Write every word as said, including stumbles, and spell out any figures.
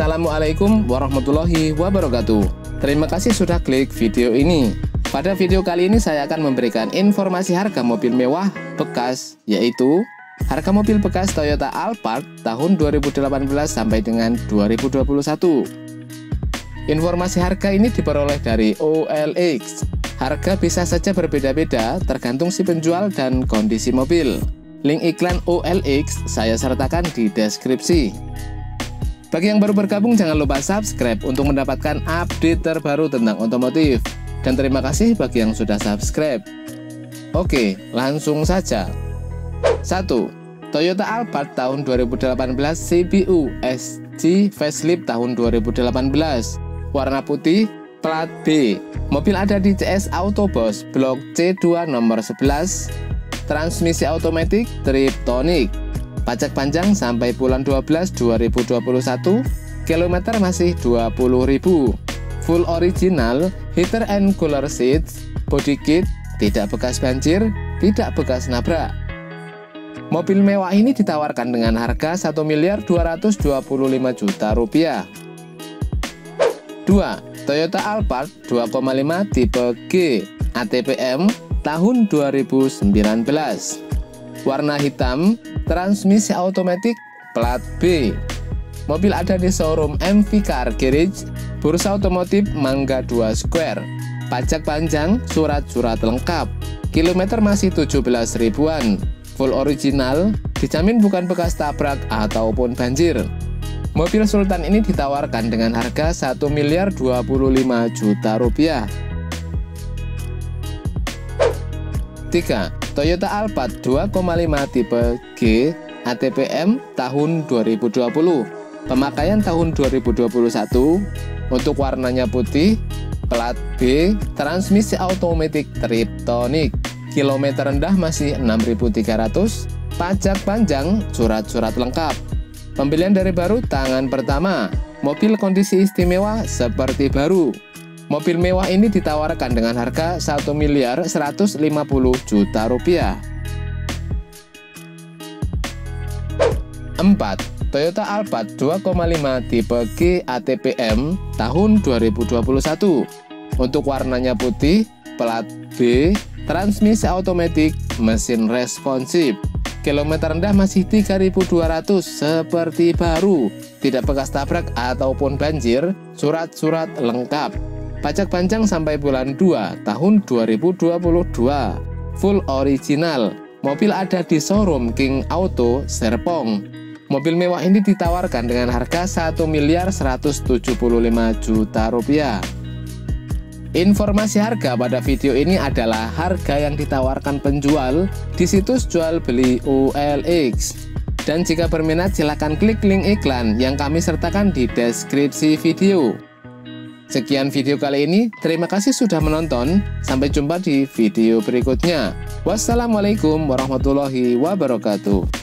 Wassalamualaikum warahmatullahi wabarakatuh. Terima kasih sudah klik video ini. Pada video kali ini saya akan memberikan informasi harga mobil mewah bekas, yaitu harga mobil bekas Toyota Alphard tahun dua ribu delapan belas sampai dengan dua ribu dua puluh satu. Informasi harga ini diperoleh dari O L X. Harga bisa saja berbeda-beda tergantung si penjual dan kondisi mobil. Link iklan O L X saya sertakan di deskripsi. Bagi yang baru bergabung, jangan lupa subscribe untuk mendapatkan update terbaru tentang otomotif. Dan terima kasih bagi yang sudah subscribe. Oke, langsung saja. satu. Toyota Alphard tahun dua ribu delapan belas C B U S G facelift tahun dua ribu delapan belas. Warna putih, plat B. Mobil ada di C S Autobos Blok C dua nomor sebelas. Transmisi otomatis Triptonic. Pajak panjang sampai bulan dua belas dua ribu dua puluh satu. Kilometer masih dua puluh ribu. Full original, heater and cooler seats, body kit, tidak bekas banjir, tidak bekas nabrak. Mobil mewah ini ditawarkan dengan harga satu miliar dua ratus dua puluh lima juta rupiah. dua. Toyota Alphard dua koma lima tipe G A T P M tahun dua ribu sembilan belas. Warna hitam, transmisi otomatis, plat B. Mobil ada di showroom M V Car Garage, Bursa Otomotif Mangga dua Square. Pajak panjang, surat-surat lengkap. Kilometer masih tujuh belas ribuan. Full original, dijamin bukan bekas tabrak ataupun banjir. Mobil Sultan ini ditawarkan dengan harga satu miliar dua puluh lima juta rupiah. tiga. Toyota Alphard dua koma lima tipe G A T P M tahun dua ribu dua puluh. Pemakaian tahun dua ribu dua puluh satu. Untuk warnanya putih, plat B, transmisi otomatis Triptonic. Kilometer rendah masih enam ribu tiga ratus. Pajak panjang, surat-surat lengkap. Pembelian dari baru tangan pertama. Mobil kondisi istimewa seperti baru. Mobil mewah ini ditawarkan dengan harga satu miliar seratus lima puluh juta rupiah. empat. Toyota Alphard dua koma lima tipe G A T P M tahun dua ribu dua puluh satu. Untuk warnanya putih, plat B, transmisi otomatis, mesin responsif. Kilometer rendah masih tiga ribu dua ratus seperti baru. Tidak bekas tabrak ataupun banjir, surat-surat lengkap. Pajak panjang sampai bulan dua tahun dua ribu dua puluh dua. Full original. Mobil ada di showroom King Auto Serpong. Mobil mewah ini ditawarkan dengan harga satu miliar seratus tujuh puluh lima juta rupiah. Informasi harga pada video ini adalah harga yang ditawarkan penjual di situs jual beli O L X. Dan jika berminat silahkan klik link iklan yang kami sertakan di deskripsi video. Sekian video kali ini, terima kasih sudah menonton. Sampai jumpa di video berikutnya. Wassalamualaikum warahmatullahi wabarakatuh.